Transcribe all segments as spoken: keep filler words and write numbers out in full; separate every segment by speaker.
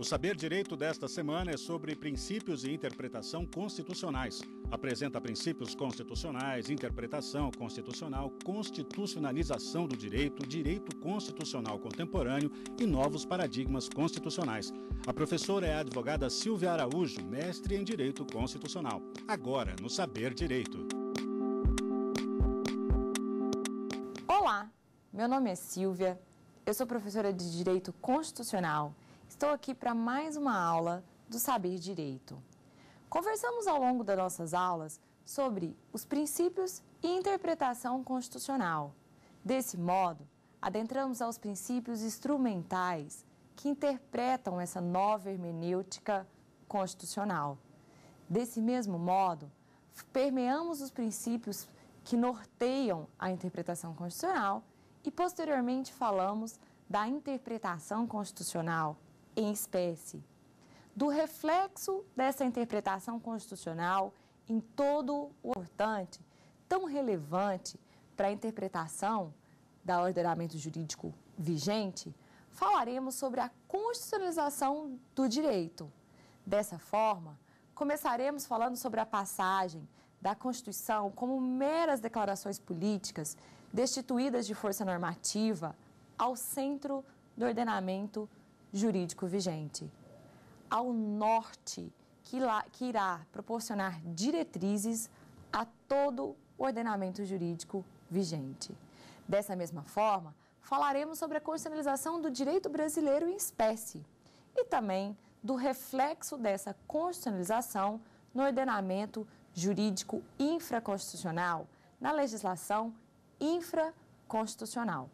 Speaker 1: Saber Direito desta semana é sobre princípios e interpretação constitucionais. Apresenta princípios constitucionais, interpretação constitucional, constitucionalização do direito, direito constitucional contemporâneo e novos paradigmas constitucionais. A professora é a advogada Silvia Araújo, mestre em Direito Constitucional. Agora, no Saber Direito.
Speaker 2: Olá, meu nome é Silvia, eu sou professora de Direito Constitucional. Estou aqui para mais uma aula do Saber Direito. Conversamos ao longo das nossas aulas sobre os princípios e interpretação constitucional. Desse modo, adentramos aos princípios instrumentais que interpretam essa nova hermenêutica constitucional. Desse mesmo modo, permeamos os princípios que norteiam a interpretação constitucional e, posteriormente, falamos da interpretação constitucional em espécie, do reflexo dessa interpretação constitucional em todo o importante, tão relevante para a interpretação do ordenamento jurídico vigente, falaremos sobre a constitucionalização do direito. Dessa forma, começaremos falando sobre a passagem da Constituição como meras declarações políticas destituídas de força normativa ao centro do ordenamento jurídico vigente, ao norte que, lá, que irá proporcionar diretrizes a todo o ordenamento jurídico vigente. Dessa mesma forma, falaremos sobre a constitucionalização do direito brasileiro em espécie e também do reflexo dessa constitucionalização no ordenamento jurídico infraconstitucional, na legislação infraconstitucional.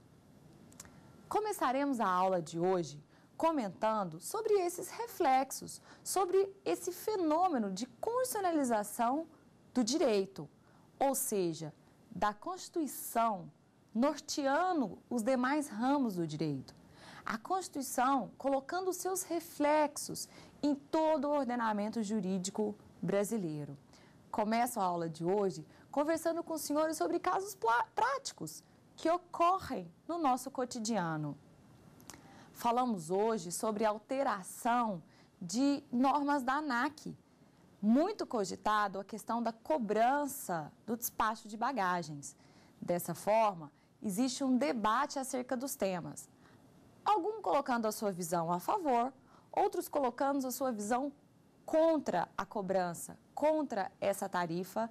Speaker 2: Começaremos a aula de hoje comentando sobre esses reflexos, sobre esse fenômeno de constitucionalização do direito, ou seja, da Constituição norteando os demais ramos do direito. A Constituição colocando seus reflexos em todo o ordenamento jurídico brasileiro. Começo a aula de hoje conversando com os senhores sobre casos práticos que ocorrem no nosso cotidiano. Falamos hoje sobre a alteração de normas da ANAC. Muito cogitado a questão da cobrança do despacho de bagagens. Dessa forma, existe um debate acerca dos temas. Alguns colocando a sua visão a favor, outros colocando a sua visão contra a cobrança, contra essa tarifa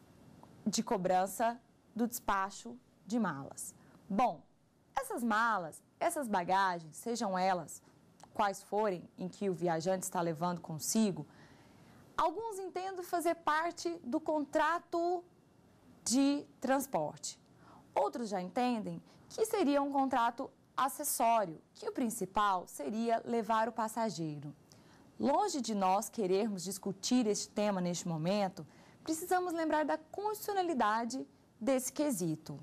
Speaker 2: de cobrança do despacho de malas. Bom, essas malas, essas bagagens, sejam elas quais forem em que o viajante está levando consigo, alguns entendem fazer parte do contrato de transporte. Outros já entendem que seria um contrato acessório, que o principal seria levar o passageiro. Longe de nós querermos discutir este tema neste momento, precisamos lembrar da constitucionalidade desse quesito.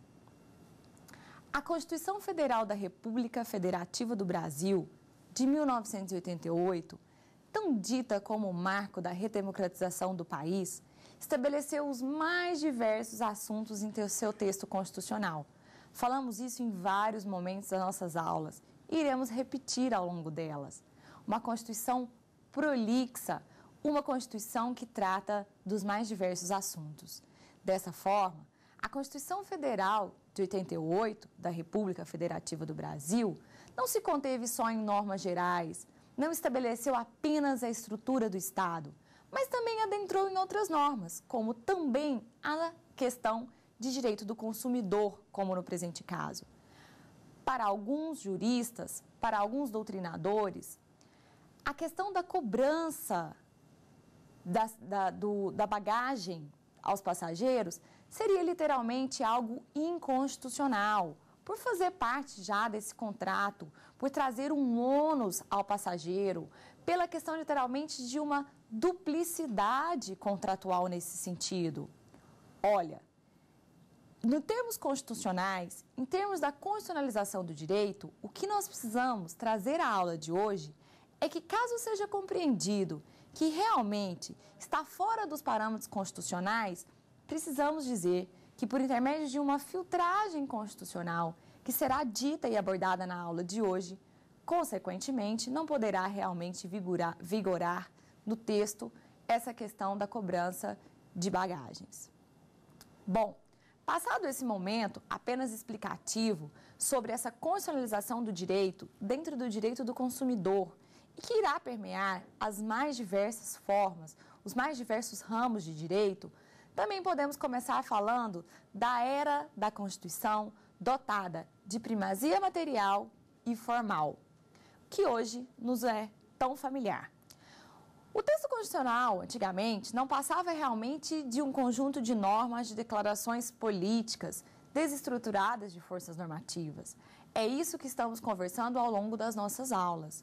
Speaker 2: A Constituição Federal da República Federativa do Brasil, de mil novecentos e oitenta e oito, tão dita como o marco da redemocratização do país, estabeleceu os mais diversos assuntos em seu texto constitucional. Falamos isso em vários momentos das nossas aulas e iremos repetir ao longo delas. Uma Constituição prolixa, uma Constituição que trata dos mais diversos assuntos. Dessa forma, a Constituição Federal de oitenta e oito, da República Federativa do Brasil, não se conteve só em normas gerais, não estabeleceu apenas a estrutura do Estado, mas também adentrou em outras normas, como também a questão de direito do consumidor, como no presente caso. Para alguns juristas, para alguns doutrinadores, a questão da cobrança da, da, do, da bagagem aos passageiros seria literalmente algo inconstitucional, por fazer parte já desse contrato, por trazer um ônus ao passageiro, pela questão literalmente de uma duplicidade contratual nesse sentido. Olha, em termos constitucionais, em termos da constitucionalização do direito, o que nós precisamos trazer à aula de hoje é que, caso seja compreendido que realmente está fora dos parâmetros constitucionais, precisamos dizer que, por intermédio de uma filtragem constitucional, que será dita e abordada na aula de hoje, Consequentemente, não poderá realmente vigorar, vigorar no texto essa questão da cobrança de bagagens. Bom, passado esse momento apenas explicativo sobre essa constitucionalização do direito dentro do direito do consumidor e que irá permear as mais diversas formas, os mais diversos ramos de direito, também podemos começar falando da era da Constituição dotada de primazia material e formal, que hoje nos é tão familiar. O texto constitucional, antigamente, não passava realmente de um conjunto de normas de declarações políticas desestruturadas de forças normativas. É isso que estamos conversando ao longo das nossas aulas.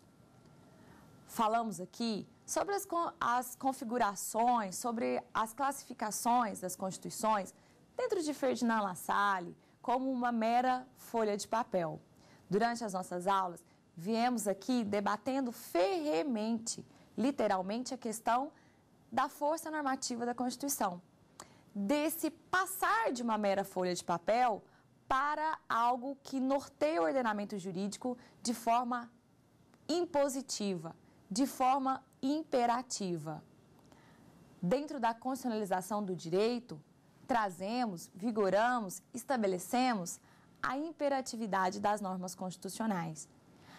Speaker 2: Falamos aqui sobre as, as configurações, sobre as classificações das constituições dentro de Ferdinand Lassalle como uma mera folha de papel. Durante as nossas aulas, viemos aqui debatendo ferremente, literalmente, a questão da força normativa da Constituição. Desse passar de uma mera folha de papel para algo que norteia o ordenamento jurídico de forma impositiva, de forma imperativa. Dentro da constitucionalização do direito, trazemos, vigoramos, estabelecemos a imperatividade das normas constitucionais.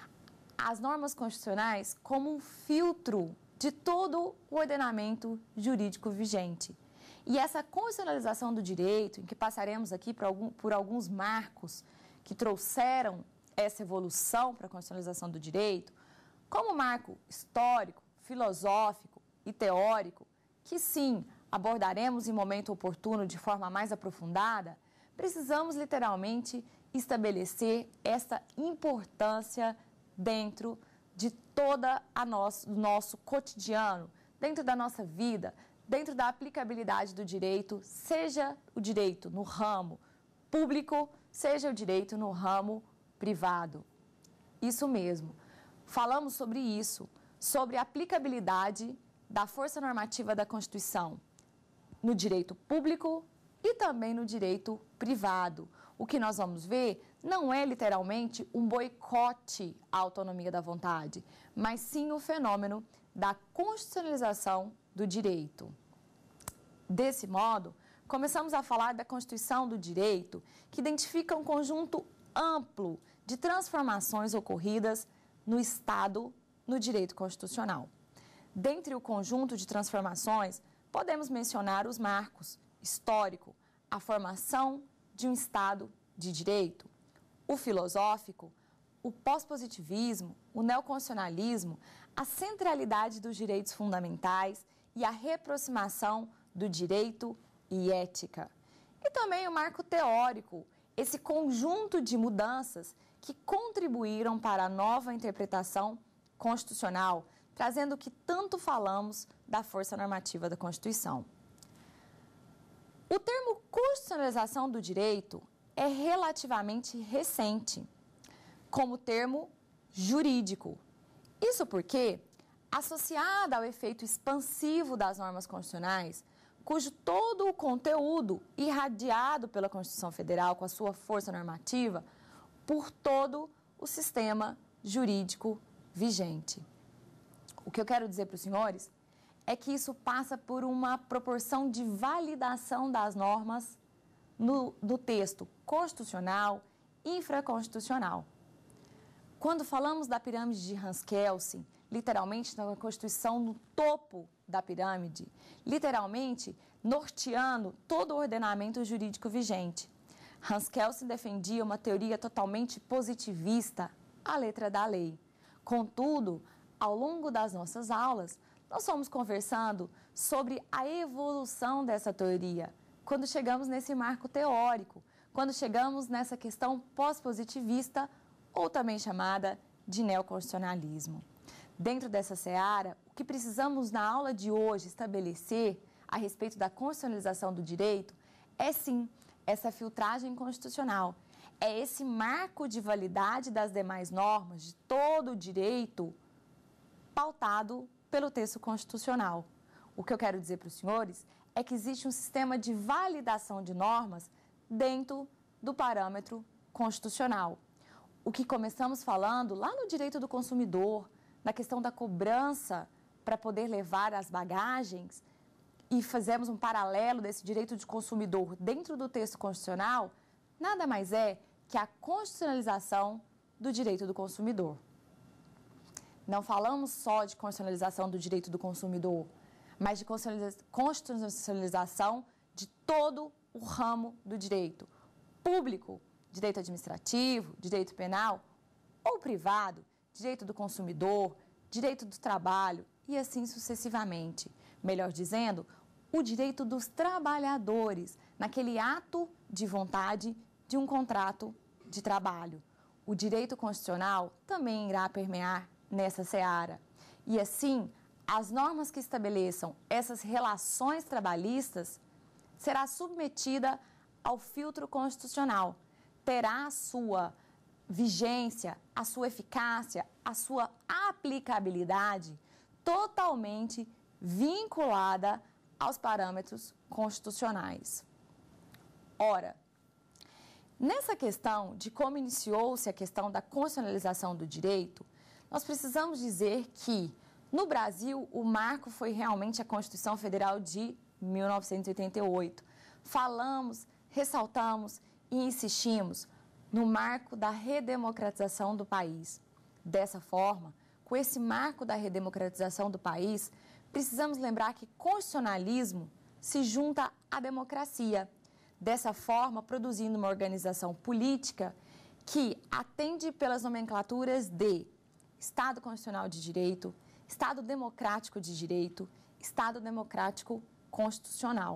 Speaker 2: As normas constitucionais como um filtro de todo o ordenamento jurídico vigente. E essa constitucionalização do direito, em que passaremos aqui por, algum, por alguns marcos que trouxeram essa evolução para a constitucionalização do direito, como marco histórico, filosófico e teórico, que sim, abordaremos em momento oportuno de forma mais aprofundada, precisamos literalmente estabelecer essa importância dentro de toda a nosso, nosso cotidiano, dentro da nossa vida, dentro da aplicabilidade do direito, seja o direito no ramo público, seja o direito no ramo privado. Isso mesmo. Falamos sobre isso, sobre a aplicabilidade da força normativa da Constituição no direito público e também no direito privado. O que nós vamos ver não é literalmente um boicote à autonomia da vontade, mas sim o fenômeno da constitucionalização do direito. Desse modo, começamos a falar da Constituição do Direito, que identifica um conjunto amplo de transformações ocorridas no Estado no direito constitucional. Dentre o conjunto de transformações, podemos mencionar os marcos histórico, a formação de um Estado de direito, o filosófico, o pós-positivismo, o neoconstitucionalismo, a centralidade dos direitos fundamentais e a reaproximação do direito e ética. E também o marco teórico, esse conjunto de mudanças que contribuíram para a nova interpretação constitucional, trazendo o que tanto falamos da força normativa da Constituição. O termo constitucionalização do direito é relativamente recente, como termo jurídico. Isso porque, associada ao efeito expansivo das normas constitucionais, cujo todo o conteúdo irradiado pela Constituição Federal com a sua força normativa por todo o sistema jurídico vigente. O que eu quero dizer para os senhores é que isso passa por uma proporção de validação das normas no, no texto constitucional e infraconstitucional. Quando falamos da pirâmide de Hans-Kelsen, literalmente na Constituição no topo da pirâmide, literalmente norteando todo o ordenamento jurídico vigente. Hans-Kelsen defendia uma teoria totalmente positivista, à letra da lei. Contudo, ao longo das nossas aulas, nós fomos conversando sobre a evolução dessa teoria, quando chegamos nesse marco teórico, quando chegamos nessa questão pós-positivista, ou também chamada de neoconstitucionalismo. Dentro dessa seara, o que precisamos na aula de hoje estabelecer a respeito da constitucionalização do direito é sim essa filtragem constitucional, é esse marco de validade das demais normas de todo o direito pautado pelo texto constitucional. O que eu quero dizer para os senhores é que existe um sistema de validação de normas dentro do parâmetro constitucional. o que começamos falando lá no direito do consumidor, na questão da cobrança para poder levar as bagagens, e fizemos um paralelo desse direito de consumidor dentro do texto constitucional, nada mais é que a constitucionalização do direito do consumidor. Não falamos só de constitucionalização do direito do consumidor, mas de constitucionalização de todo o ramo do direito público, direito administrativo, direito penal, ou privado, direito do consumidor, direito do trabalho e assim sucessivamente. Melhor dizendo, o direito dos trabalhadores naquele ato de vontade de um contrato de trabalho. O direito constitucional também irá permear nessa seara. E assim, as normas que estabeleçam essas relações trabalhistas será submetida ao filtro constitucional, terá a sua vigência, a sua eficácia, a sua aplicabilidade totalmente vinculada aos parâmetros constitucionais. Ora, nessa questão de como iniciou-se a questão da constitucionalização do direito, nós precisamos dizer que, no Brasil, o marco foi realmente a Constituição Federal de mil novecentos e oitenta e oito. Falamos, ressaltamos e insistimos no marco da redemocratização do país. Dessa forma, com esse marco da redemocratização do país, precisamos lembrar que constitucionalismo se junta à democracia. Dessa forma, produzindo uma organização política que atende pelas nomenclaturas de Estado Constitucional de Direito, Estado Democrático de Direito, Estado Democrático Constitucional.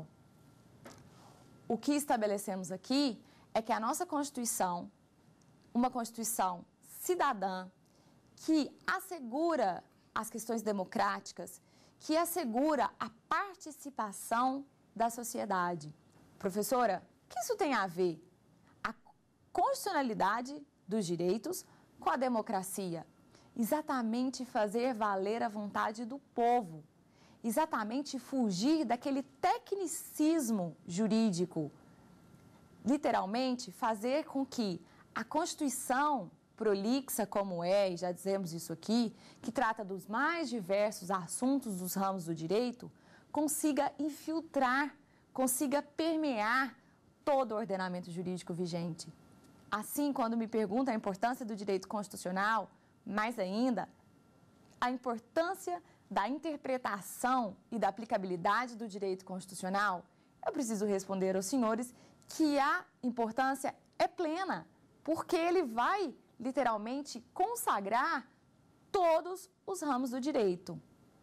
Speaker 2: O que estabelecemos aqui é que a nossa Constituição, uma Constituição cidadã, que assegura as questões democráticas, que assegura a participação da sociedade. Professora, o que isso tem a ver? A constitucionalidade dos direitos com a democracia. Exatamente fazer valer a vontade do povo. Exatamente fugir daquele tecnicismo jurídico. Literalmente, fazer com que a Constituição prolixa como é, e já dizemos isso aqui, que trata dos mais diversos assuntos dos ramos do direito, consiga infiltrar, consiga permear todo o ordenamento jurídico vigente. Assim, quando me perguntam a importância do direito constitucional, mais ainda, a importância da interpretação e da aplicabilidade do direito constitucional, eu preciso responder aos senhores que a importância é plena, porque ele vai literalmente consagrar todos os ramos do direito,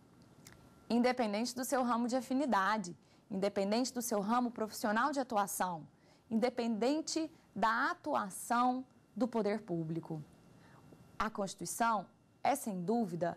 Speaker 2: independente do seu ramo de afinidade, independente do seu ramo profissional de atuação, independente da atuação do poder público. A Constituição é, sem dúvida,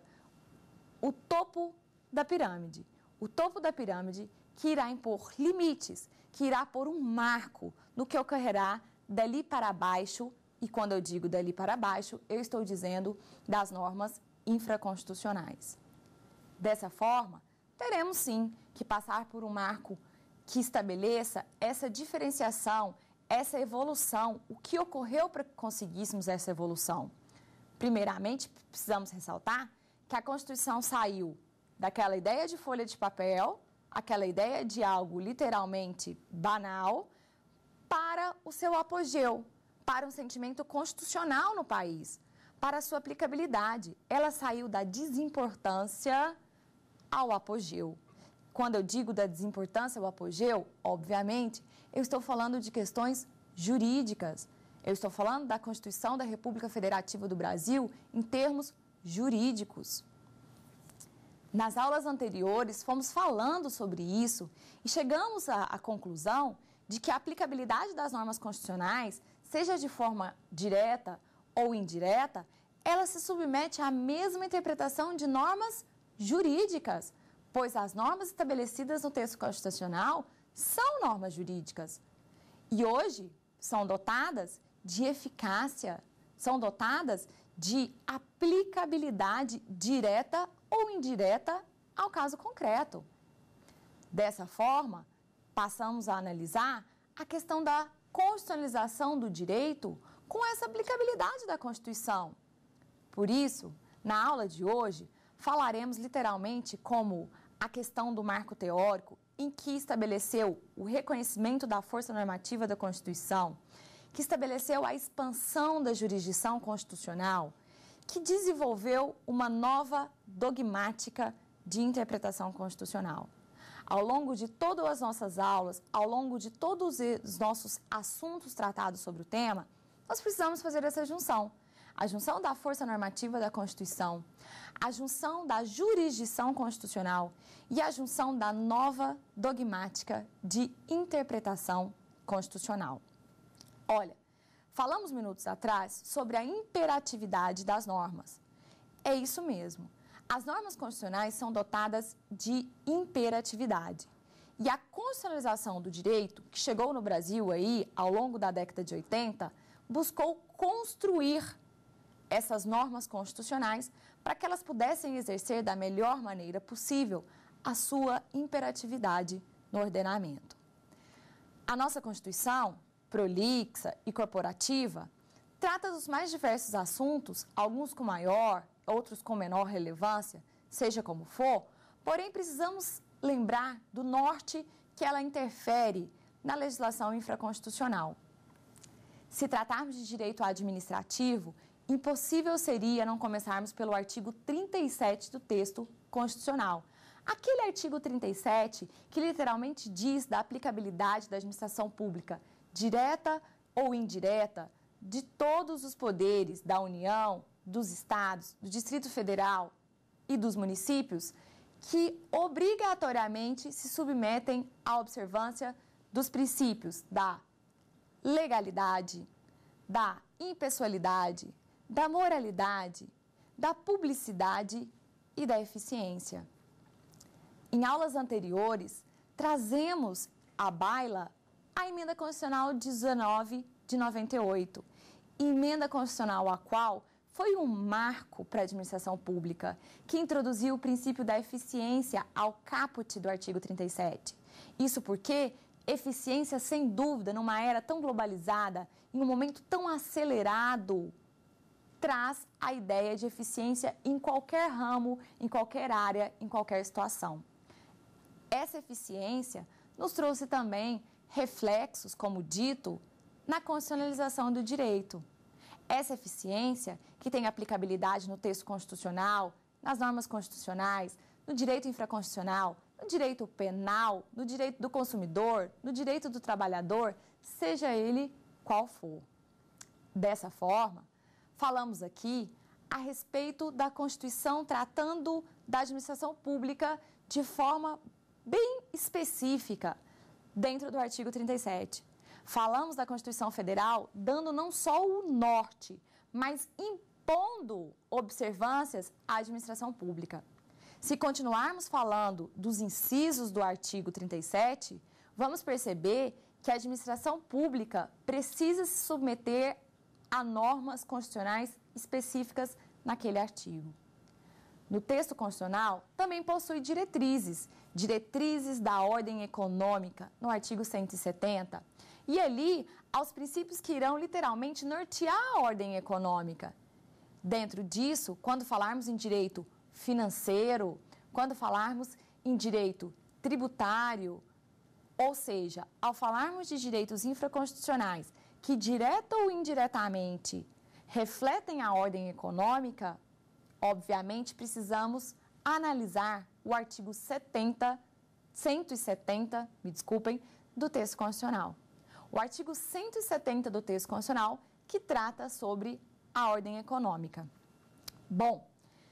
Speaker 2: o topo da pirâmide, o topo da pirâmide que irá impor limites, que irá pôr um marco no que ocorrerá dali para baixo. E quando eu digo dali para baixo, eu estou dizendo das normas infraconstitucionais. Dessa forma, teremos sim que passar por um marco que estabeleça essa diferenciação, essa evolução, o que ocorreu para que conseguíssemos essa evolução. Primeiramente, precisamos ressaltar que a Constituição saiu daquela ideia de folha de papel, aquela ideia de algo literalmente banal, para o seu apogeu, para um sentimento constitucional no país, para a sua aplicabilidade. Ela saiu da desimportância ao apogeu. Quando eu digo da desimportância ao apogeu, obviamente, eu estou falando de questões jurídicas. Eu estou falando da Constituição da República Federativa do Brasil em termos jurídicos. Nas aulas anteriores, fomos falando sobre isso e chegamos à, à conclusão de que a aplicabilidade das normas constitucionais, seja de forma direta ou indireta, ela se submete à mesma interpretação de normas jurídicas, pois as normas estabelecidas no texto constitucional são normas jurídicas e hoje são dotadas de eficácia, são dotadas de aplicabilidade direta ou indireta ao caso concreto. Dessa forma, passamos a analisar a questão da constitucionalização do direito com essa aplicabilidade da Constituição. Por isso, na aula de hoje, falaremos literalmente como a questão do marco teórico, em que estabeleceu o reconhecimento da força normativa da Constituição, que estabeleceu a expansão da jurisdição constitucional, que desenvolveu uma nova dogmática de interpretação constitucional. Ao longo de todas as nossas aulas, ao longo de todos os nossos assuntos tratados sobre o tema, nós precisamos fazer essa junção. A junção da força normativa da Constituição, a junção da jurisdição constitucional e a junção da nova dogmática de interpretação constitucional. Olha, falamos minutos atrás sobre a imperatividade das normas. É isso mesmo. As normas constitucionais são dotadas de imperatividade. E a constitucionalização do direito, que chegou no Brasil aí ao longo da década de oitenta, buscou construir essas normas constitucionais para que elas pudessem exercer da melhor maneira possível a sua imperatividade no ordenamento. A nossa Constituição, prolixa e corporativa, trata dos mais diversos assuntos, alguns com maior, outros com menor relevância, seja como for, porém precisamos lembrar do norte que ela interfere na legislação infraconstitucional. Se tratarmos de direito administrativo, impossível seria não começarmos pelo artigo trinta e sete do texto constitucional. Aquele artigo trinta e sete que literalmente diz da aplicabilidade da administração pública, direta ou indireta, de todos os poderes da União, dos estados, do Distrito Federal e dos municípios, que obrigatoriamente se submetem à observância dos princípios da legalidade, da impessoalidade, da moralidade, da publicidade e da eficiência. Em aulas anteriores, trazemos à baila a Emenda Constitucional dezenove de noventa e oito, emenda constitucional a qual foi um marco para a administração pública, que introduziu o princípio da eficiência ao caput do artigo trinta e sete. Isso porque eficiência, sem dúvida, numa era tão globalizada, em um momento tão acelerado, traz a ideia de eficiência em qualquer ramo, em qualquer área, em qualquer situação. Essa eficiência nos trouxe também reflexos, como dito, na constitucionalização do direito. Essa eficiência, que tem aplicabilidade no texto constitucional, nas normas constitucionais, no direito infraconstitucional, no direito penal, no direito do consumidor, no direito do trabalhador, seja ele qual for. Dessa forma, falamos aqui a respeito da Constituição tratando da administração pública de forma bem específica, dentro do artigo trinta e sete. Falamos da Constituição Federal dando não só o norte, mas impondo observâncias à administração pública. Se continuarmos falando dos incisos do artigo trinta e sete, vamos perceber que a administração pública precisa se submeter a normas constitucionais específicas naquele artigo. No texto constitucional, também possui diretrizes, diretrizes da ordem econômica, no artigo cento e setenta, e ali, aos princípios que irão literalmente nortear a ordem econômica. Dentro disso, quando falarmos em direito financeiro, quando falarmos em direito tributário, ou seja, ao falarmos de direitos infraconstitucionais que, direta ou indiretamente, refletem a ordem econômica, obviamente precisamos analisar o artigo setenta, cento e setenta, me desculpem, do texto constitucional. O artigo cento e setenta do texto constitucional, que trata sobre a ordem econômica. Bom,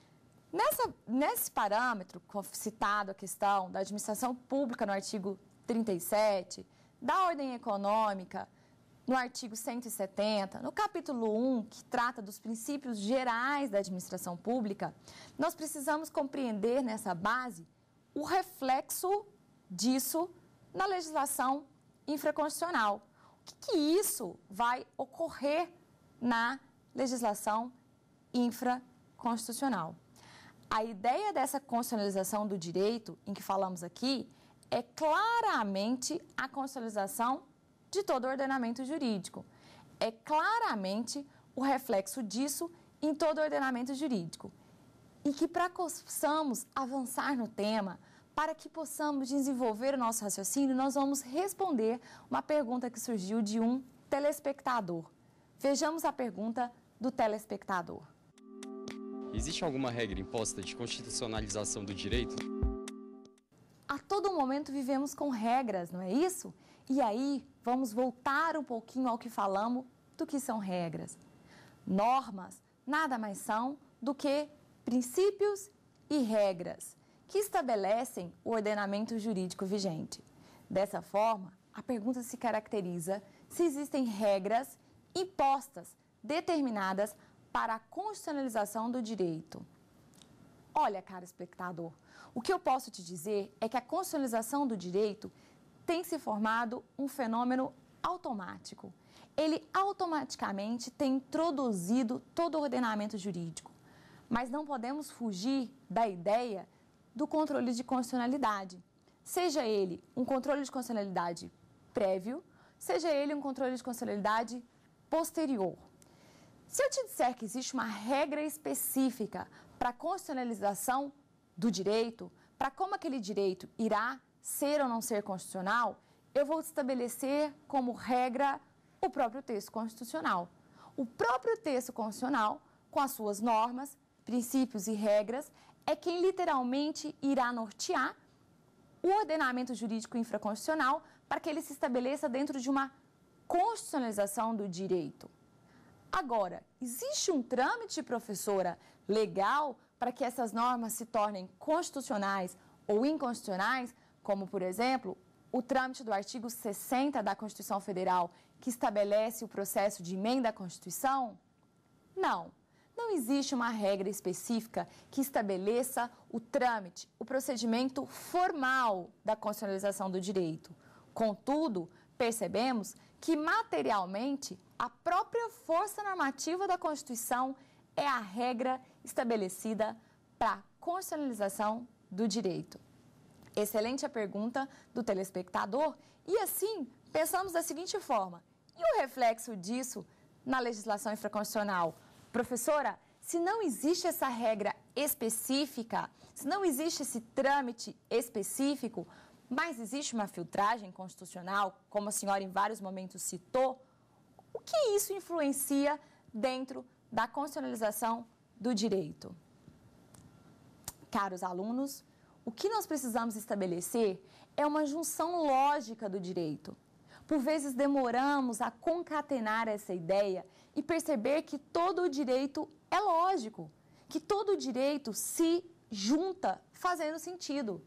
Speaker 2: nessa, nesse parâmetro citado a questão da administração pública no artigo trinta e sete, da ordem econômica no artigo cento e setenta, no capítulo um, que trata dos princípios gerais da administração pública, nós precisamos compreender nessa base o reflexo disso na legislação infraconstitucional. O que, que isso vai ocorrer na legislação infraconstitucional? A ideia dessa constitucionalização do direito, em que falamos aqui, é claramente a constitucionalização de todo o ordenamento jurídico. é claramente o reflexo disso em todo o ordenamento jurídico. E que para que possamos avançar no tema, para que possamos desenvolver o nosso raciocínio, nós vamos responder uma pergunta que surgiu de um telespectador. Vejamos a pergunta do telespectador.
Speaker 3: Existe alguma regra imposta de constitucionalização do direito?
Speaker 2: A todo momento vivemos com regras, não é isso? E aí, vamos voltar um pouquinho ao que falamos do que são regras. Normas nada mais são do que princípios e regras que estabelecem o ordenamento jurídico vigente. Dessa forma, a pergunta se caracteriza se existem regras impostas, determinadas para a constitucionalização do direito. Olha, caro espectador, o que eu posso te dizer é que a constitucionalização do direito tem se formado um fenômeno automático. Ele automaticamente tem introduzido todo o ordenamento jurídico. Mas não podemos fugir da ideia do controle de constitucionalidade. Seja ele um controle de constitucionalidade prévio, seja ele um controle de constitucionalidade posterior. Se eu te disser que existe uma regra específica para a constitucionalização do direito, para como aquele direito irá ser ou não ser constitucional, eu vou estabelecer como regra o próprio texto constitucional. O próprio texto constitucional, com as suas normas, princípios e regras, é quem literalmente irá nortear o ordenamento jurídico infraconstitucional para que ele se estabeleça dentro de uma constitucionalização do direito. Agora, existe um trâmite, professora, legal para que essas normas se tornem constitucionais ou inconstitucionais, como, por exemplo, o trâmite do artigo sessenta da Constituição Federal, que estabelece o processo de emenda à Constituição? Não. Não existe uma regra específica que estabeleça o trâmite, o procedimento formal da constitucionalização do direito. Contudo, percebemos que, materialmente, a própria força normativa da Constituição é a regra estabelecida para a constitucionalização do direito. Excelente a pergunta do telespectador e, assim, pensamos da seguinte forma: e o reflexo disso na legislação infraconstitucional? Professora, se não existe essa regra específica, se não existe esse trâmite específico, mas existe uma filtragem constitucional, como a senhora em vários momentos citou, o que isso influencia dentro da constitucionalização do direito? Caros alunos, o que nós precisamos estabelecer é uma junção lógica do direito. Por vezes demoramos a concatenar essa ideia e perceber que todo o direito é lógico, que todo o direito se junta fazendo sentido.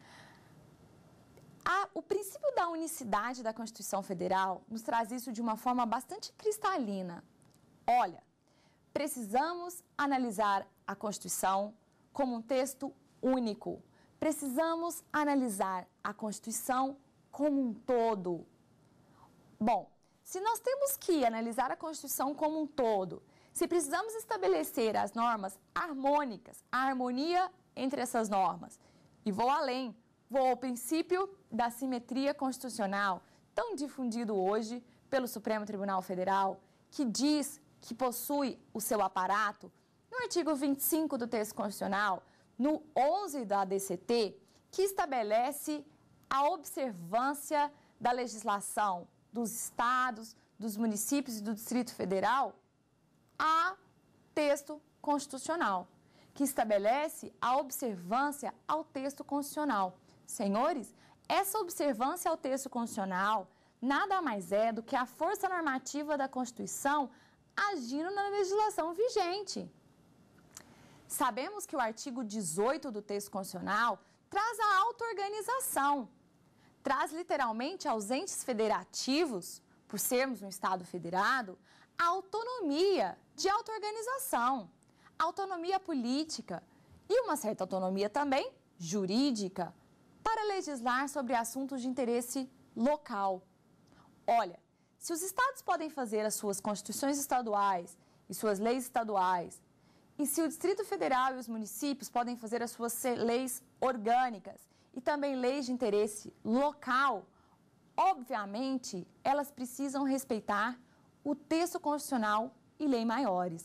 Speaker 2: A, o princípio da unicidade da Constituição Federal nos traz isso de uma forma bastante cristalina. Olha, precisamos analisar a Constituição como um texto único. Precisamos analisar a Constituição como um todo. Bom, se nós temos que analisar a Constituição como um todo, se precisamos estabelecer as normas harmônicas, a harmonia entre essas normas, e vou além, vou ao princípio da simetria constitucional, tão difundido hoje pelo Supremo Tribunal Federal, que diz que possui o seu aparato, no artigo vinte e cinco do texto constitucional, no onze da A D C T, que estabelece a observância da legislação dos estados, dos municípios e do Distrito Federal a texto constitucional, que estabelece a observância ao texto constitucional. Senhores, essa observância ao texto constitucional nada mais é do que a força normativa da Constituição agindo na legislação vigente. Sabemos que o artigo dezoito do texto constitucional traz a auto-organização, traz literalmente aos entes federativos, por sermos um Estado federado, a autonomia de auto-organização, autonomia política e uma certa autonomia também jurídica para legislar sobre assuntos de interesse local. Olha, se os estados podem fazer as suas constituições estaduais e suas leis estaduais, e se o Distrito Federal e os municípios podem fazer as suas leis orgânicas e também leis de interesse local, obviamente, elas precisam respeitar o texto constitucional e lei maiores.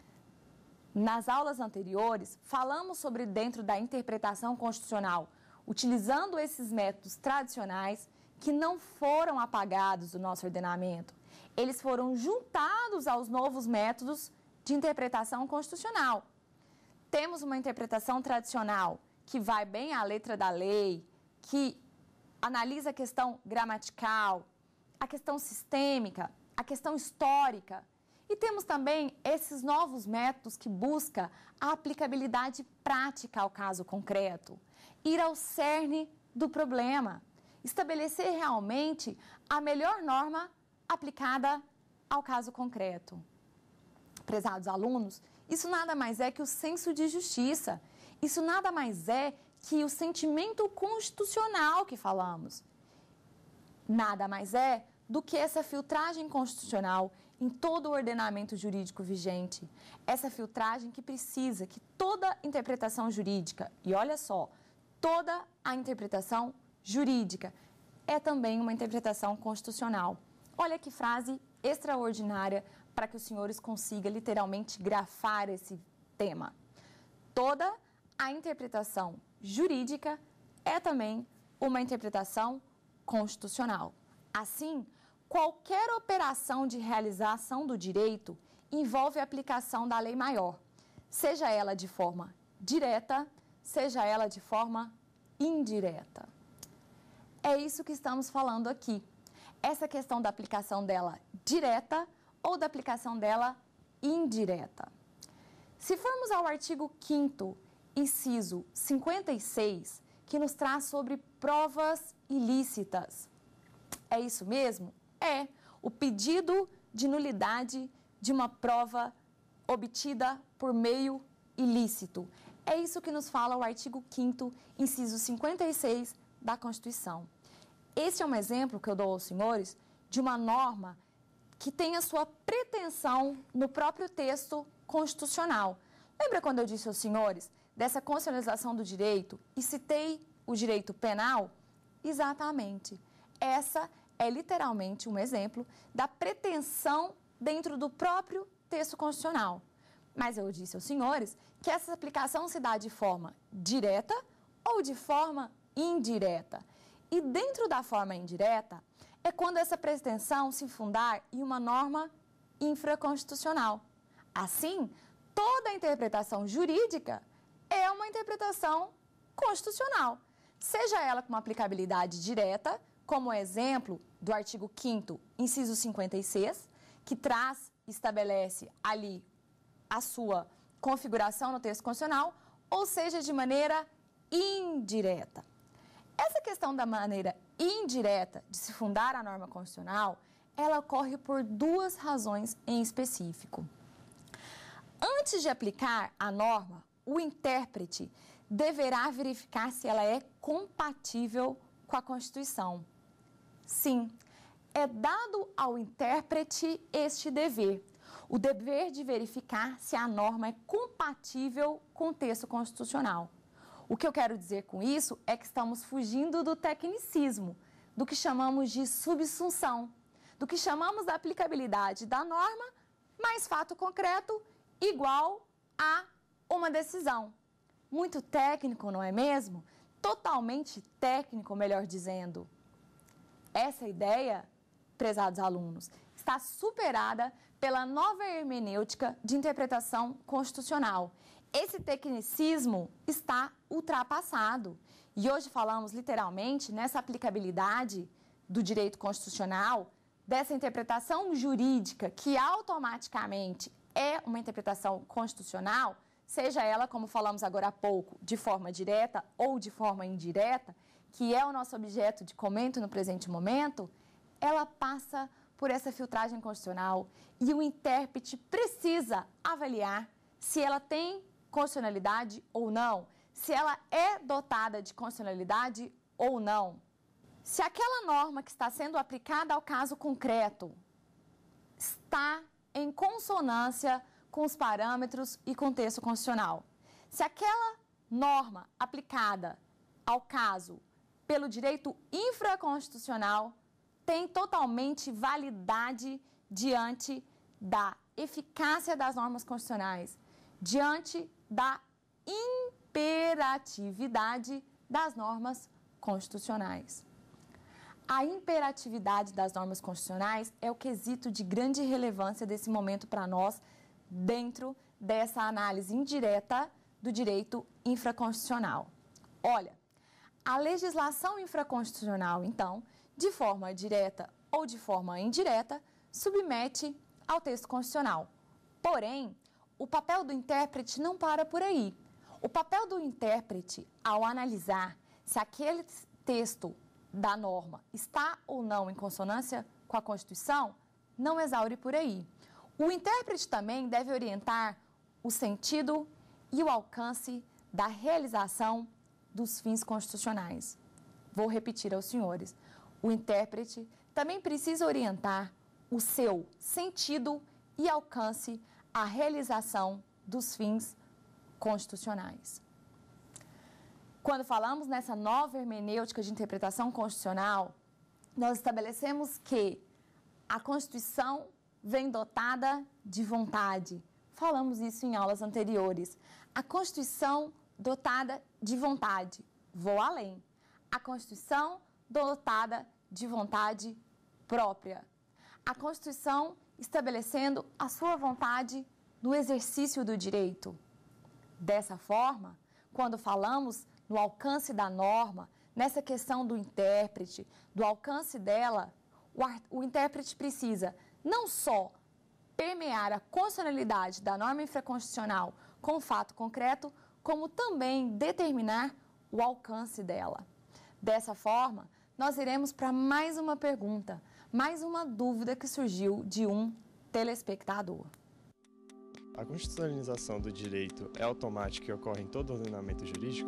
Speaker 2: Nas aulas anteriores, falamos sobre dentro da interpretação constitucional, utilizando esses métodos tradicionais que não foram apagados do nosso ordenamento. Eles foram juntados aos novos métodos de interpretação constitucional. Temos uma interpretação tradicional que vai bem à letra da lei, que analisa a questão gramatical, a questão sistêmica, a questão histórica. E temos também esses novos métodos que buscam a aplicabilidade prática ao caso concreto, ir ao cerne do problema, estabelecer realmente a melhor norma aplicada ao caso concreto. Prezados alunos, isso nada mais é que o senso de justiça, isso nada mais é que o sentimento constitucional que falamos. Nada mais é do que essa filtragem constitucional em todo o ordenamento jurídico vigente. Essa filtragem que precisa que toda interpretação jurídica, e olha só, toda a interpretação jurídica é também uma interpretação constitucional. Olha que frase extraordinária para que os senhores consigam literalmente grafar esse tema. Toda a interpretação jurídica é também uma interpretação constitucional. Assim, qualquer operação de realização do direito envolve a aplicação da lei maior, seja ela de forma direta, seja ela de forma indireta. É isso que estamos falando aqui. Essa questão da aplicação dela direta ou da aplicação dela indireta. Se formos ao artigo quinto, inciso cinquenta e seis, que nos traz sobre provas ilícitas. É isso mesmo? É o pedido de nulidade de uma prova obtida por meio ilícito. É isso que nos fala o artigo quinto, inciso cinquenta e seis da Constituição. Esse é um exemplo que eu dou aos senhores de uma norma que tem a sua pretensão no próprio texto constitucional. Lembra quando eu disse aos senhores dessa constitucionalização do direito e citei o direito penal? Exatamente. Essa é literalmente um exemplo da pretensão dentro do próprio texto constitucional. Mas eu disse aos senhores que essa aplicação se dá de forma direta ou de forma indireta. E dentro da forma indireta é quando essa pretensão se fundar em uma norma infraconstitucional. Assim, toda a interpretação jurídica é uma interpretação constitucional, seja ela com uma aplicabilidade direta, como o exemplo do artigo quinto, inciso cinquenta e seis, que traz, estabelece ali a sua configuração no texto constitucional, ou seja, de maneira indireta. Essa questão da maneira indireta de se fundar a norma constitucional, ela ocorre por duas razões em específico. Antes de aplicar a norma, o intérprete deverá verificar se ela é compatível com a Constituição. Sim, é dado ao intérprete este dever, o dever de verificar se a norma é compatível com o texto constitucional. O que eu quero dizer com isso é que estamos fugindo do tecnicismo, do que chamamos de subsunção, do que chamamos da aplicabilidade da norma, mais fato concreto, igual a uma decisão. Muito técnico, não é mesmo? Totalmente técnico, melhor dizendo. Essa ideia, prezados alunos, está superada pela nova hermenêutica de interpretação constitucional. Esse tecnicismo está ultrapassado. E hoje falamos literalmente nessa aplicabilidade do direito constitucional, dessa interpretação jurídica que automaticamente é uma interpretação constitucional, seja ela, como falamos agora há pouco, de forma direta ou de forma indireta, que é o nosso objeto de comento no presente momento, ela passa por essa filtragem constitucional e o intérprete precisa avaliar se ela tem constitucionalidade ou não, se ela é dotada de constitucionalidade ou não, se aquela norma que está sendo aplicada ao caso concreto está em consonância com os parâmetros e com o texto constitucional, se aquela norma aplicada ao caso pelo direito infraconstitucional tem totalmente validade diante da eficácia das normas constitucionais, diante da imperatividade das normas constitucionais. A imperatividade das normas constitucionais é o quesito de grande relevância desse momento para nós, dentro dessa análise indireta do direito infraconstitucional. Olha, a legislação infraconstitucional, então, de forma direta ou de forma indireta, submete ao texto constitucional. Porém, o papel do intérprete não para por aí. O papel do intérprete, ao analisar se aquele texto da norma está ou não em consonância com a Constituição, não exaure por aí. O intérprete também deve orientar o sentido e o alcance da realização dos fins constitucionais. Vou repetir aos senhores. O intérprete também precisa orientar o seu sentido e alcance à realização dos fins constitucionais. Quando falamos nessa nova hermenêutica de interpretação constitucional, nós estabelecemos que a Constituição vem dotada de vontade. Falamos isso em aulas anteriores. A Constituição dotada de vontade. Vou além. A Constituição dotada de vontade própria. A Constituição estabelecendo a sua vontade no exercício do direito. Dessa forma, quando falamos no alcance da norma, nessa questão do intérprete, do alcance dela, o, o intérprete precisa não só permear a constitucionalidade da norma infraconstitucional com o fato concreto, como também determinar o alcance dela. Dessa forma, nós iremos para mais uma pergunta, mais uma dúvida que surgiu de um telespectador.
Speaker 4: A constitucionalização do direito é automática e ocorre em todo ordenamento jurídico?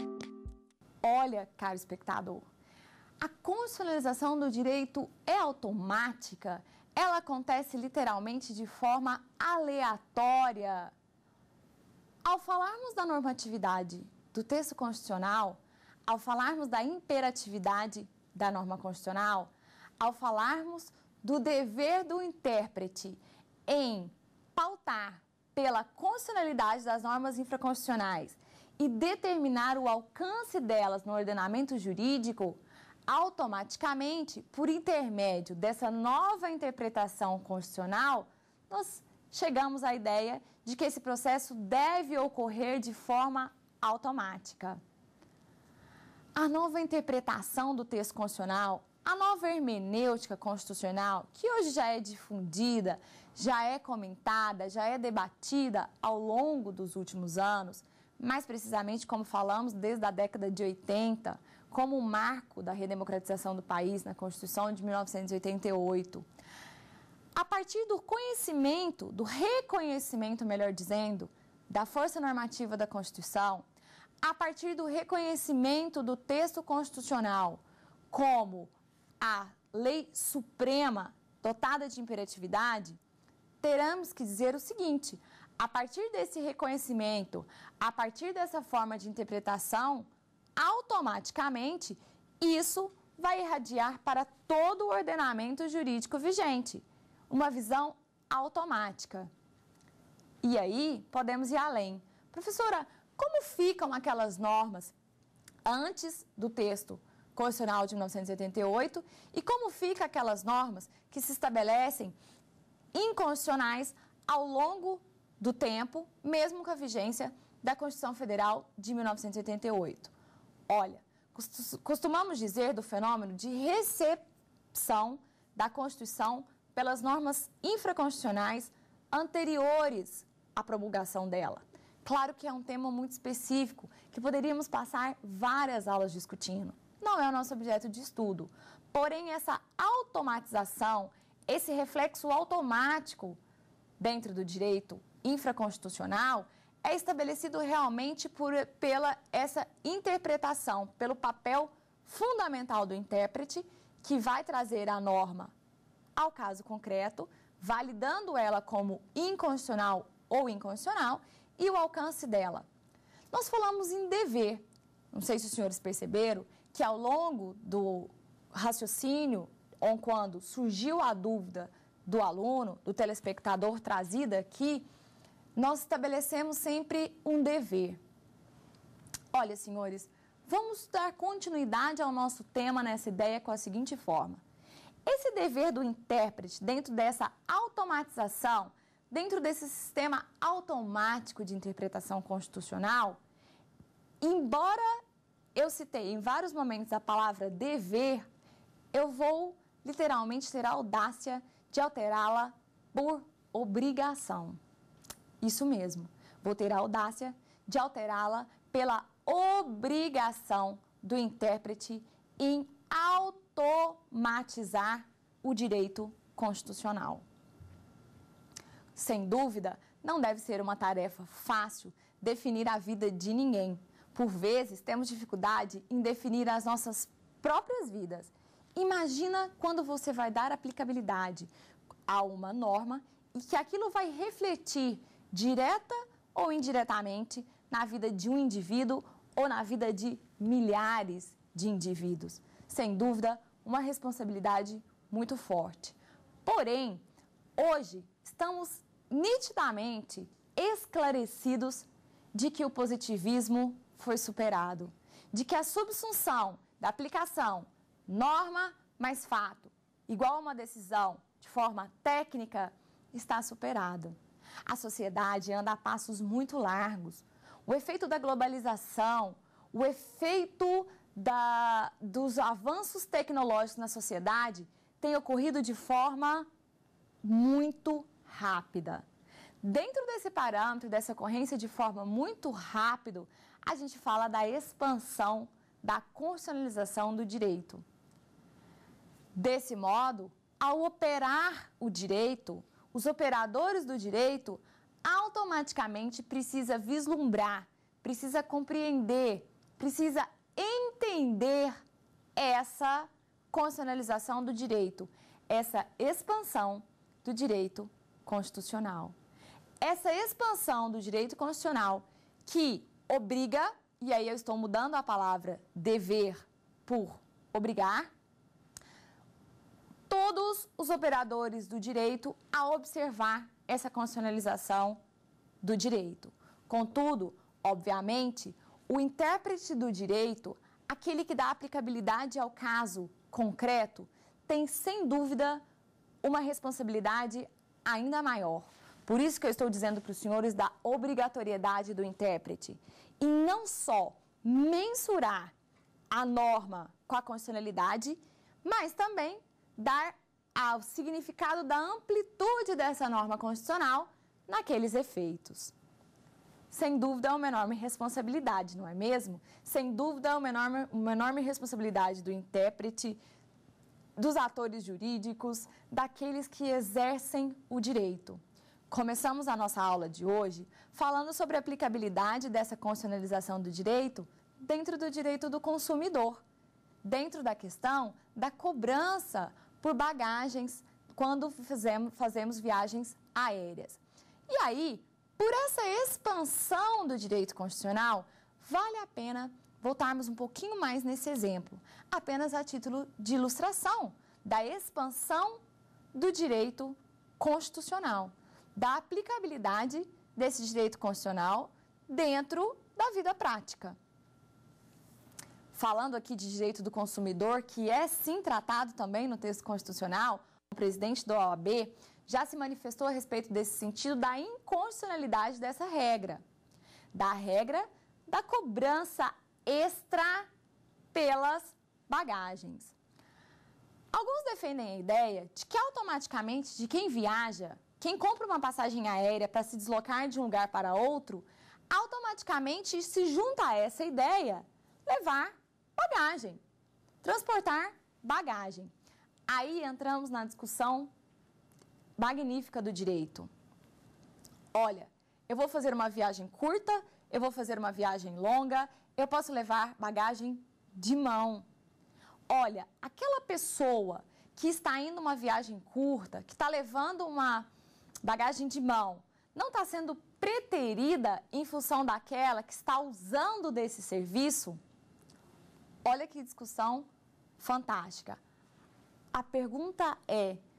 Speaker 2: Olha, caro espectador, a constitucionalização do direito é automática, ela acontece literalmente de forma aleatória. Ao falarmos da normatividade do texto constitucional, ao falarmos da imperatividade da norma constitucional, ao falarmos do dever do intérprete em pautar pela constitucionalidade das normas infraconstitucionais e determinar o alcance delas no ordenamento jurídico, automaticamente, por intermédio dessa nova interpretação constitucional, nós chegamos à ideia de que esse processo deve ocorrer de forma automática. A nova interpretação do texto constitucional, a nova hermenêutica constitucional, que hoje já é difundida, já é comentada, já é debatida ao longo dos últimos anos, mais precisamente, como falamos, desde a década de oitenta, como um marco da redemocratização do país na Constituição de mil novecentos e oitenta e oito. A partir do conhecimento, do reconhecimento, melhor dizendo, da força normativa da Constituição, a partir do reconhecimento do texto constitucional como a lei suprema dotada de imperatividade, teremos que dizer o seguinte: a partir desse reconhecimento, a partir dessa forma de interpretação, automaticamente isso vai irradiar para todo o ordenamento jurídico vigente. Uma visão automática. E aí, podemos ir além. Professora, como ficam aquelas normas antes do texto constitucional de mil novecentos e oitenta e oito e como ficam aquelas normas que se estabelecem inconstitucionais ao longo do tempo, mesmo com a vigência da Constituição Federal de mil novecentos e oitenta e oito? Olha, costumamos dizer do fenômeno de recepção da Constituição pelas normas infraconstitucionais anteriores à promulgação dela. Claro que é um tema muito específico, que poderíamos passar várias aulas discutindo. Não é o nosso objeto de estudo. Porém, essa automatização, esse reflexo automático dentro do direito infraconstitucional é estabelecido realmente por, pela essa interpretação, pelo papel fundamental do intérprete, que vai trazer a norma ao caso concreto, validando ela como inconstitucional ou inconstitucional e o alcance dela. Nós falamos em dever. Não sei se os senhores perceberam que ao longo do raciocínio, ou quando surgiu a dúvida do aluno, do telespectador trazida aqui, nós estabelecemos sempre um dever. Olha, senhores, vamos dar continuidade ao nosso tema nessa ideia com a seguinte forma. Esse dever do intérprete, dentro dessa automatização, dentro desse sistema automático de interpretação constitucional, embora eu citei em vários momentos a palavra dever, eu vou literalmente ter a audácia de alterá-la por obrigação. Isso mesmo, vou ter a audácia de alterá-la pela obrigação do intérprete em automatizar o direito constitucional. Sem dúvida, não deve ser uma tarefa fácil definir a vida de ninguém. Por vezes, temos dificuldade em definir as nossas próprias vidas. Imagina quando você vai dar aplicabilidade a uma norma e que aquilo vai refletir direta ou indiretamente na vida de um indivíduo ou na vida de milhares de indivíduos. Sem dúvida, uma responsabilidade muito forte. Porém, hoje estamos nitidamente esclarecidos de que o positivismo foi superado, de que a subsunção da aplicação norma mais fato, igual a uma decisão de forma técnica, está superado. A sociedade anda a passos muito largos. O efeito da globalização, o efeito da, dos avanços tecnológicos na sociedade tem ocorrido de forma muito rápida. Dentro desse parâmetro, dessa ocorrência de forma muito rápida, a gente fala da expansão da constitucionalização do direito. Desse modo, ao operar o direito, os operadores do direito automaticamente precisa vislumbrar, precisa compreender, precisa entender essa constitucionalização do direito, essa expansão do direito constitucional. Essa expansão do direito constitucional que obriga, e aí eu estou mudando a palavra dever por obrigar, todos os operadores do direito a observar essa constitucionalização do direito. Contudo, obviamente, o intérprete do direito, aquele que dá aplicabilidade ao caso concreto, tem sem dúvida uma responsabilidade ainda maior. Por isso que eu estou dizendo para os senhores da obrigatoriedade do intérprete. E não só mensurar a norma com a constitucionalidade, mas também dar ao significado da amplitude dessa norma constitucional naqueles efeitos. Sem dúvida, é uma enorme responsabilidade, não é mesmo? Sem dúvida, é uma enorme, uma enorme responsabilidade do intérprete, dos atores jurídicos, daqueles que exercem o direito. Começamos a nossa aula de hoje falando sobre a aplicabilidade dessa constitucionalização do direito dentro do direito do consumidor, dentro da questão da cobrança por bagagens quando fazemos, fazemos viagens aéreas. E aí, por essa expansão do direito constitucional, vale a pena voltarmos um pouquinho mais nesse exemplo, apenas a título de ilustração da expansão do direito constitucional, da aplicabilidade desse direito constitucional dentro da vida prática. Falando aqui de direito do consumidor, que é sim tratado também no texto constitucional, o presidente da O A B já se manifestou a respeito desse sentido da inconstitucionalidade dessa regra, da regra da cobrança extra pelas bagagens. Alguns defendem a ideia de que automaticamente de quem viaja, quem compra uma passagem aérea para se deslocar de um lugar para outro, automaticamente se junta a essa ideia levar bagagem, transportar bagagem. Aí entramos na discussão magnífica do direito. Olha, eu vou fazer uma viagem curta, eu vou fazer uma viagem longa, eu posso levar bagagem de mão. Olha, aquela pessoa que está indo uma viagem curta, que está levando uma bagagem de mão, não está sendo preterida em função daquela que está usando desse serviço? Olha que discussão fantástica. A pergunta é,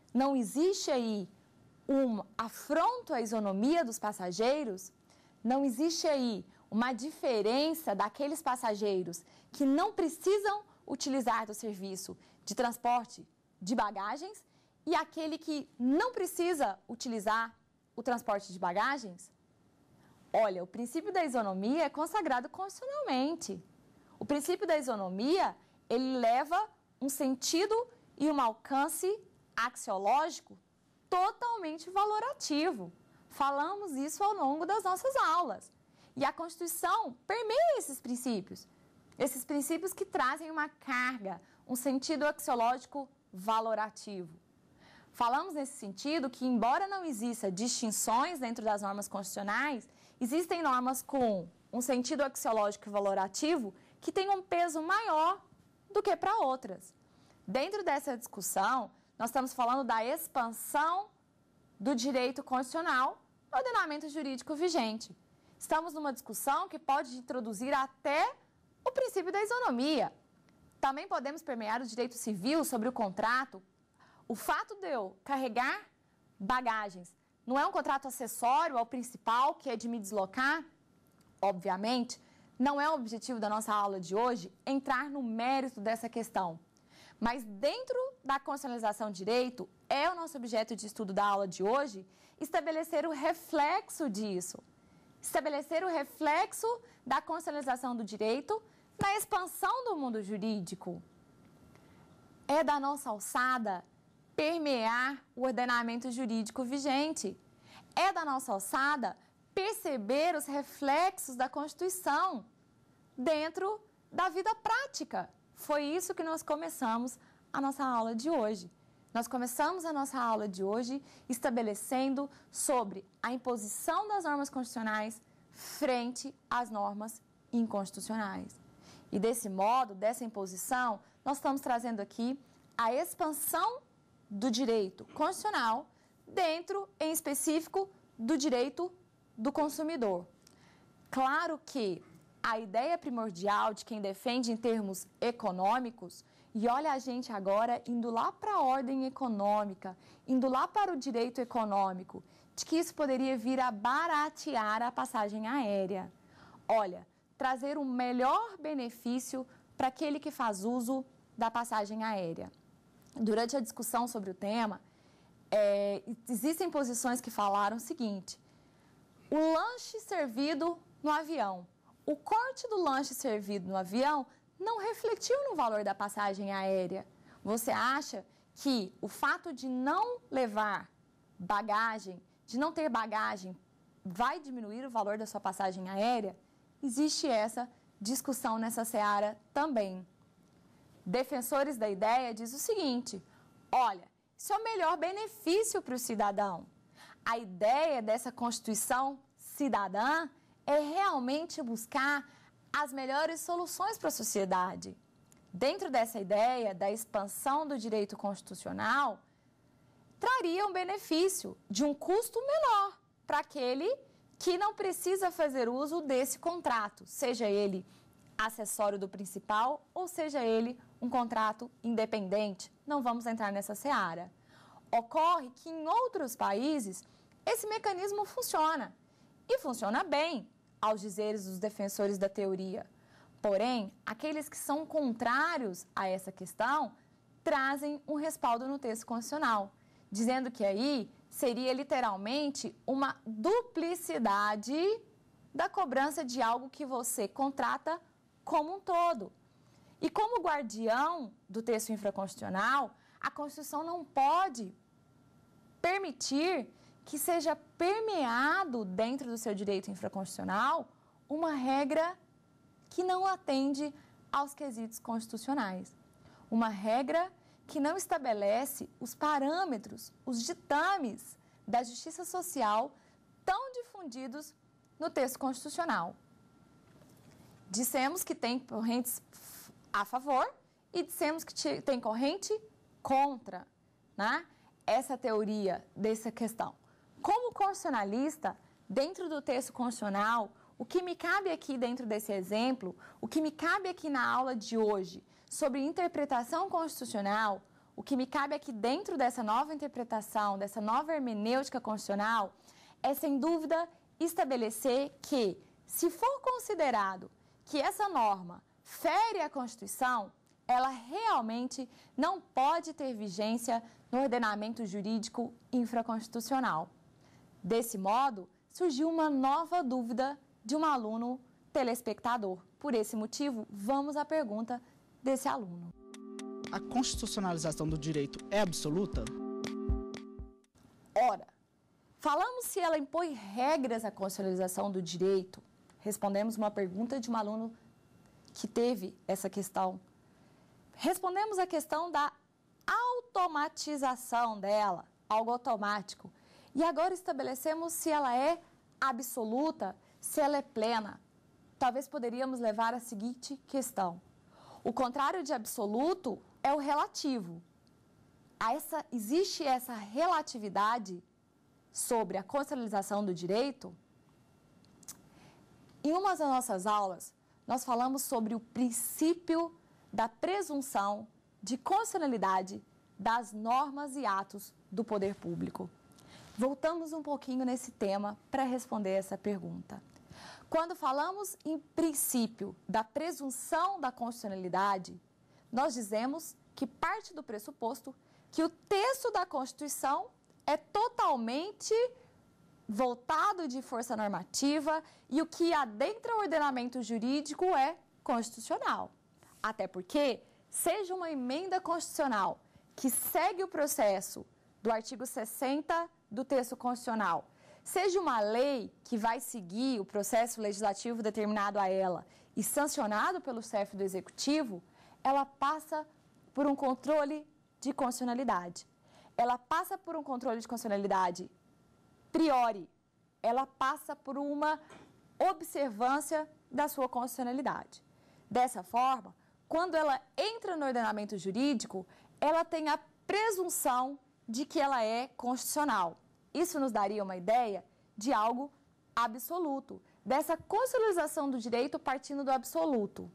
Speaker 2: não existe aí um afronto à isonomia dos passageiros? Não existe aí uma diferença daqueles passageiros que não precisam utilizar do serviço de transporte de bagagens e aquele que não precisa utilizar o transporte de bagagens? Olha, o princípio da isonomia é consagrado constitucionalmente. O princípio da isonomia, ele leva um sentido e um alcance axiológico totalmente valorativo. Falamos isso ao longo das nossas aulas. E a Constituição permeia esses princípios. Esses princípios que trazem uma carga, um sentido axiológico valorativo. Falamos nesse sentido que, embora não exista distinções dentro das normas constitucionais, existem normas com um sentido axiológico e valorativo que têm um peso maior do que para outras. Dentro dessa discussão, nós estamos falando da expansão do direito constitucional no ordenamento jurídico vigente. Estamos numa discussão que pode introduzir até o princípio da isonomia. Também podemos permear o direito civil sobre o contrato. O fato de eu carregar bagagens não é um contrato acessório ao principal, que é de me deslocar? Obviamente, não é o objetivo da nossa aula de hoje entrar no mérito dessa questão. Mas dentro da constitucionalização de direito, é o nosso objeto de estudo da aula de hoje estabelecer o reflexo disso. Estabelecer o reflexo da constitucionalização do direito na expansão do mundo jurídico. É da nossa alçada permear o ordenamento jurídico vigente. É da nossa alçada perceber os reflexos da Constituição dentro da vida prática. Foi isso que nós começamos a nossa aula de hoje. Nós começamos a nossa aula de hoje estabelecendo sobre a imposição das normas constitucionais frente às normas inconstitucionais. E desse modo, dessa imposição, nós estamos trazendo aqui a expansão do direito constitucional dentro, em específico, do direito do consumidor. Claro que a ideia primordial de quem defende em termos econômicos, e olha a gente agora indo lá para a ordem econômica, indo lá para o direito econômico, de que isso poderia vir a baratear a passagem aérea. Olha, trazer um melhor benefício para aquele que faz uso da passagem aérea. Durante a discussão sobre o tema, é, existem posições que falaram o seguinte: o lanche servido no avião, o corte do lanche servido no avião não refletiu no valor da passagem aérea. Você acha que o fato de não levar bagagem, de não ter bagagem, vai diminuir o valor da sua passagem aérea? Existe essa discussão nessa seara também. Defensores da ideia dizem o seguinte: olha, isso é o melhor benefício para o cidadão. A ideia dessa Constituição cidadã é realmente buscar as melhores soluções para a sociedade. Dentro dessa ideia da expansão do direito constitucional, traria um benefício de um custo menor para aquele que não precisa fazer uso desse contrato, seja ele acessório do principal ou seja ele um contrato independente. Não vamos entrar nessa seara. Ocorre que em outros países esse mecanismo funciona e funciona bem, aos dizeres dos defensores da teoria. Porém, aqueles que são contrários a essa questão trazem um respaldo no texto constitucional, dizendo que aí seria literalmente uma duplicidade da cobrança de algo que você contrata como um todo. E como guardião do texto infraconstitucional, a Constituição não pode permitir que seja permeado dentro do seu direito infraconstitucional uma regra que não atende aos quesitos constitucionais. Uma regra que não estabelece os parâmetros, os ditames da justiça social tão difundidos no texto constitucional. Dissemos que tem correntes a favor e dissemos que tem corrente contra, né, essa teoria dessa questão. Como constitucionalista, dentro do texto constitucional, o que me cabe aqui dentro desse exemplo, o que me cabe aqui na aula de hoje sobre interpretação constitucional, o que me cabe aqui dentro dessa nova interpretação, dessa nova hermenêutica constitucional, é sem dúvida estabelecer que, se for considerado que essa norma fere a Constituição, ela realmente não pode ter vigência no ordenamento jurídico infraconstitucional. Desse modo, surgiu uma nova dúvida de um aluno telespectador. Por esse motivo, vamos à pergunta desse aluno.
Speaker 5: A constitucionalização do direito é absoluta?
Speaker 2: Ora, falamos se ela impõe regras à constitucionalização do direito. Respondemos uma pergunta de um aluno que teve essa questão. Respondemos a questão da automatização dela, algo automático. E agora estabelecemos se ela é absoluta, se ela é plena. Talvez poderíamos levar a seguinte questão. O contrário de absoluto é o relativo. Essa, existe essa relatividade sobre a constitucionalização do direito? Em uma das nossas aulas, nós falamos sobre o princípio da presunção de constitucionalidade das normas e atos do poder público. Voltamos um pouquinho nesse tema para responder essa pergunta. Quando falamos em princípio da presunção da constitucionalidade, nós dizemos que parte do pressuposto que o texto da Constituição é totalmente voltado de força normativa e o que adentra o ordenamento jurídico é constitucional. Até porque, seja uma emenda constitucional que segue o processo do artigo sessenta do texto constitucional, seja uma lei que vai seguir o processo legislativo determinado a ela e sancionado pelo chefe do Executivo, ela passa por um controle de constitucionalidade. Ela passa por um controle de constitucionalidade priori. Ela passa por uma observância da sua constitucionalidade. Dessa forma, quando ela entra no ordenamento jurídico, ela tem a presunção de que ela é constitucional. Isso nos daria uma ideia de algo absoluto, dessa constitucionalização do direito partindo do absoluto.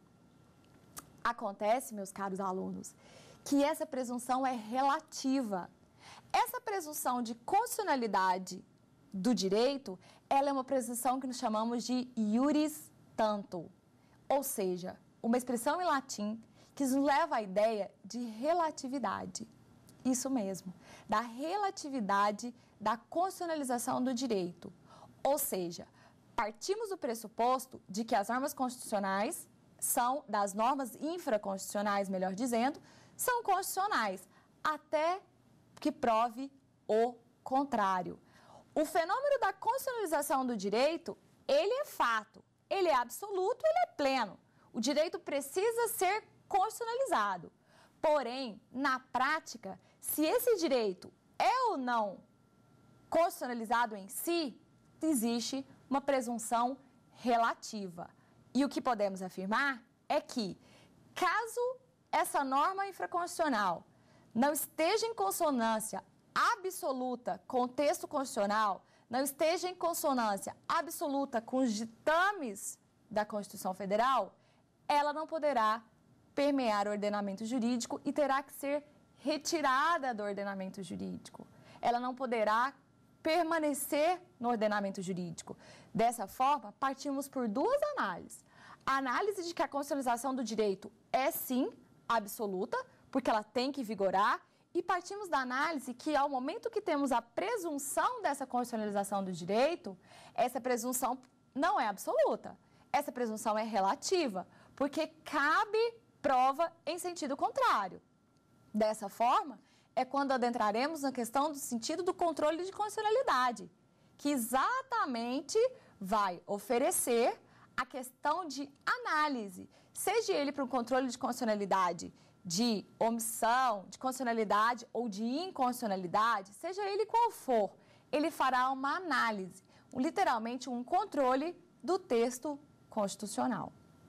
Speaker 2: Acontece, meus caros alunos, que essa presunção é relativa. Essa presunção de constitucionalidade do direito, ela é uma presunção que nós chamamos de iuris tanto, ou seja, uma expressão em latim que nos leva à ideia de relatividade. Isso mesmo, da relatividade da constitucionalização do direito. Ou seja, partimos do pressuposto de que as normas constitucionais são, das normas infraconstitucionais, melhor dizendo, são constitucionais, até que prove o contrário. O fenômeno da constitucionalização do direito, ele é fato, ele é absoluto, ele é pleno. O direito precisa ser constitucionalizado. Porém, na prática, se esse direito é ou não constitucionalizado em si, existe uma presunção relativa. E o que podemos afirmar é que, caso essa norma infraconstitucional não esteja em consonância absoluta com o texto constitucional, não esteja em consonância absoluta com os ditames da Constituição Federal, ela não poderá permear o ordenamento jurídico e terá que ser retirada do ordenamento jurídico. Ela não poderá permanecer no ordenamento jurídico. Dessa forma, partimos por duas análises. A análise de que a constitucionalização do direito é, sim, absoluta, porque ela tem que vigorar, e partimos da análise que, ao momento que temos a presunção dessa constitucionalização do direito, essa presunção não é absoluta. Essa presunção é relativa, porque cabe prova em sentido contrário. Dessa forma, é quando adentraremos na questão do sentido do controle de constitucionalidade, que exatamente vai oferecer a questão de análise, seja ele para um controle de constitucionalidade de omissão, de constitucionalidade ou de inconstitucionalidade, seja ele qual for, ele fará uma análise, literalmente um controle do texto constitucional.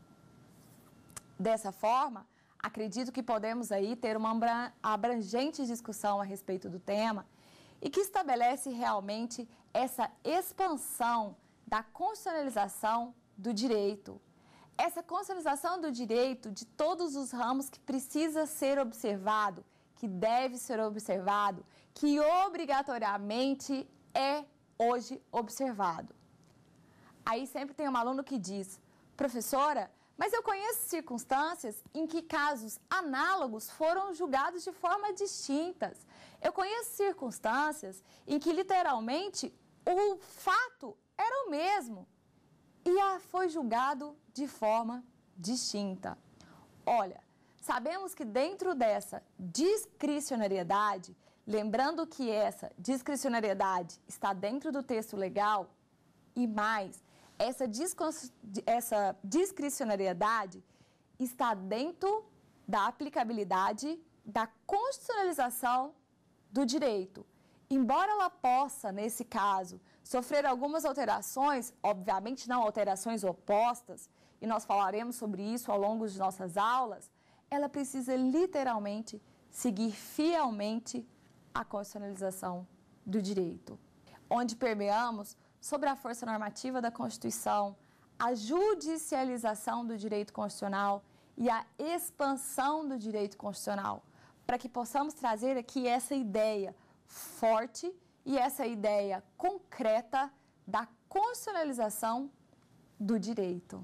Speaker 2: Dessa forma, acredito que podemos aí ter uma abrangente discussão a respeito do tema e que estabelece realmente essa expansão da constitucionalização do direito. Essa constitucionalização do direito de todos os ramos que precisa ser observado, que deve ser observado, que obrigatoriamente é hoje observado. Aí sempre tem um aluno que diz, professora, mas eu conheço circunstâncias em que casos análogos foram julgados de forma distintas. Eu conheço circunstâncias em que literalmente o fato era o mesmo e a foi julgado de forma distinta. Olha, sabemos que dentro dessa discricionariedade, lembrando que essa discricionariedade está dentro do texto legal e mais, essa, essa discricionariedade está dentro da aplicabilidade da constitucionalização do direito. Embora ela possa, nesse caso, sofrer algumas alterações, obviamente não alterações opostas, e nós falaremos sobre isso ao longo de nossas aulas, ela precisa literalmente seguir fielmente a constitucionalização do direito, onde permeamos sobre a força normativa da Constituição, a judicialização do direito constitucional e a expansão do direito constitucional, para que possamos trazer aqui essa ideia forte e essa ideia concreta da constitucionalização do direito.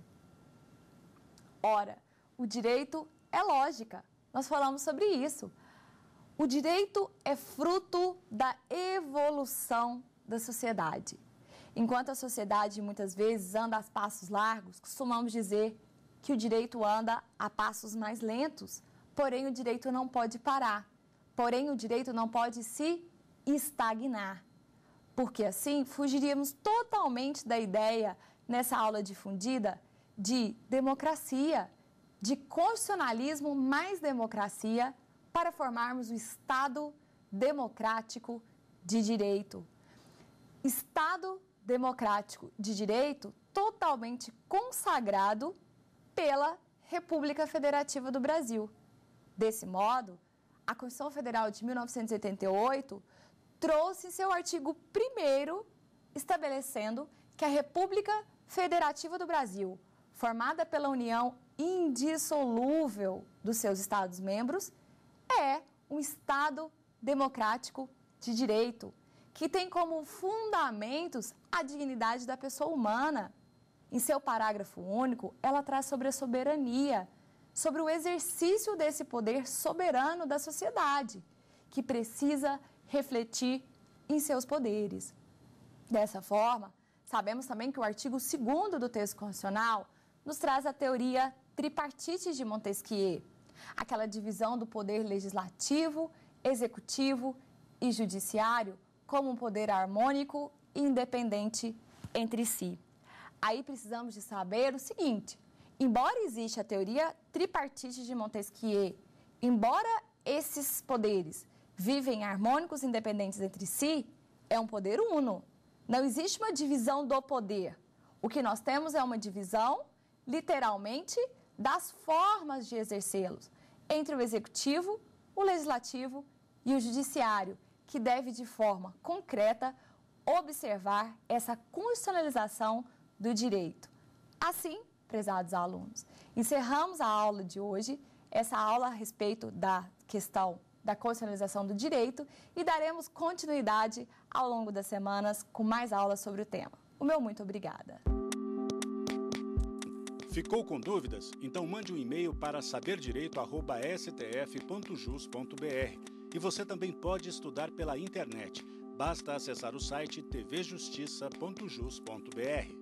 Speaker 2: Ora, o direito é lógica, nós falamos sobre isso. O direito é fruto da evolução da sociedade. Enquanto a sociedade muitas vezes anda a passos largos, costumamos dizer que o direito anda a passos mais lentos, porém o direito não pode parar, porém o direito não pode se estagnar, porque assim fugiríamos totalmente da ideia, nessa aula difundida, de democracia, de constitucionalismo mais democracia, para formarmos o Estado democrático de direito. Estado democrático de direito totalmente consagrado pela República Federativa do Brasil. Desse modo, a Constituição Federal de mil novecentos e oitenta e oito trouxe em seu artigo primeiro estabelecendo que a República Federativa do Brasil, formada pela união indissolúvel dos seus Estados-membros, é um Estado democrático de direito, que tem como fundamentos a dignidade da pessoa humana. Em seu parágrafo único, ela traz sobre a soberania, sobre o exercício desse poder soberano da sociedade, que precisa refletir em seus poderes. Dessa forma, sabemos também que o artigo segundo do texto constitucional nos traz a teoria tripartite de Montesquieu, aquela divisão do poder legislativo, executivo e judiciário como um poder harmônico e independente entre si. Aí precisamos de saber o seguinte, embora exista a teoria tripartite de Montesquieu, embora esses poderes vivem harmônicos e independentes entre si, é um poder uno. Não existe uma divisão do poder. O que nós temos é uma divisão, literalmente, das formas de exercê-los entre o executivo, o legislativo e o judiciário, que deve, de forma concreta, observar essa constitucionalização do direito. Assim, prezados alunos, encerramos a aula de hoje, essa aula a respeito da questão da constitucionalização do direito e daremos continuidade ao longo das semanas com mais aulas sobre o tema. O meu muito obrigada.
Speaker 1: Ficou com dúvidas? Então mande um e-mail para saberdireito arroba s t f ponto jus ponto b r. E você também pode estudar pela internet. Basta acessar o site t v justiça ponto jus ponto b r.